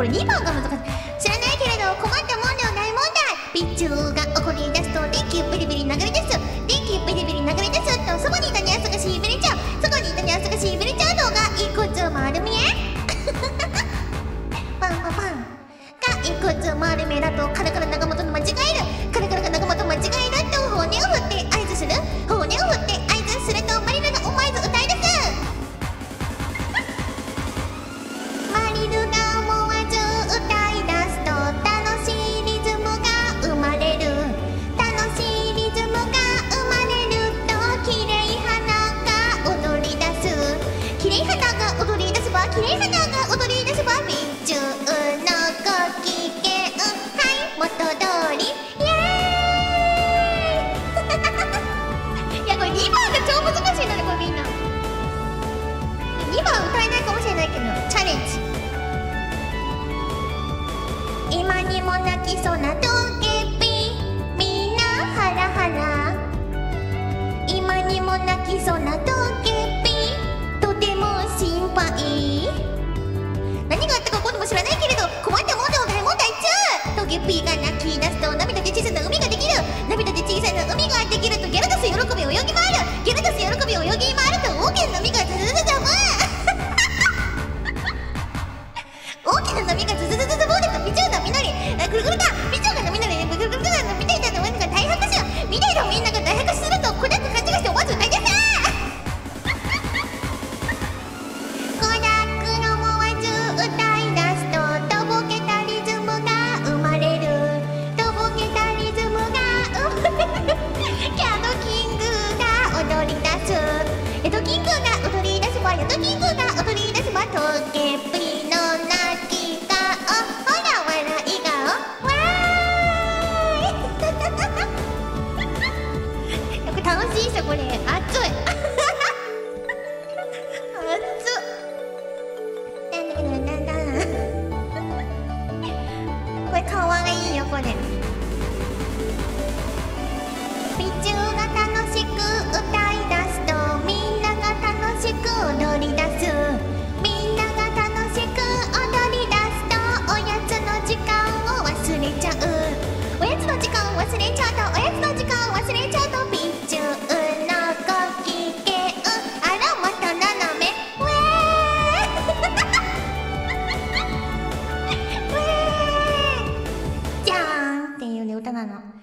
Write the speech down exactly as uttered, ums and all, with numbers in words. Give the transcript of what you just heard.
れにばんが難しい。知らないけれど困ったもんでは大問題。ピッチューが怒り出すと電気ビリビリ流れ出す。電気ビリビリ流れ出すとそばにいたニャスがしびれちゃう。そこにいたニャスがしびれちゃうのがいくつ丸見えパンパンパンがいくつ丸見えだとカラカラ長本の間違える。カラカラが長本間違えると骨を振って合図する。骨を振って合図するとマリルが思わず歌い出す。マリルが思わず歌い出すと楽しいリズムが生まれる。楽しいリズムが生まれるときれい花が踊り出す。きれい花が踊り出せばきれい花が踊り出せばピッチューのご機嫌はい元通りイエーイいやこれにばんが超難しいのねこれみんな。にばん歌えないかもしれないけどチャレンジ。今にも泣きそうなドケピみんなハラハラ。今にも泣きそうなドケピとても心配。何があったかことも知らないけれど困ったもんでも大問題中。ドケピが泣き出すと涙で小さな海ができる。涙で小さな海ができるとギャルダス喜び泳ぎ回る。ギャルダス喜び泳ぎ回ると大きな波がズズズズム大きな波がズズズズズムでとピチューの実りぐるぐるだ。ピチューが波乗りでぐるぐるぐるのみたいなのが大拍手。みたいなみんなが大拍手するとこだく勘違いして思わず歌い出す。コダックの思わず歌い出すととぼけたリズムが生まれる。とぼけたリズムが生まれる。キャドキングが踊り出す。ヤドキングが踊り出せばヤドキングが踊り出せばトゲプリの泣き顔ほら笑い顔わーいこれ楽しいっしょこれ。熱い熱っなんだけどなんだこれかわいいよこれ。ピチューが楽しく歌い出すとみんなが楽しく踊り出す。みんなが楽しく踊り出すとおやつの時間を忘れちゃう。おやつの時間を忘れちゃうとおやつの時間を忘れちゃうとピチューのご機嫌あらまた斜めウェーウェーじゃーんっていうね歌なの。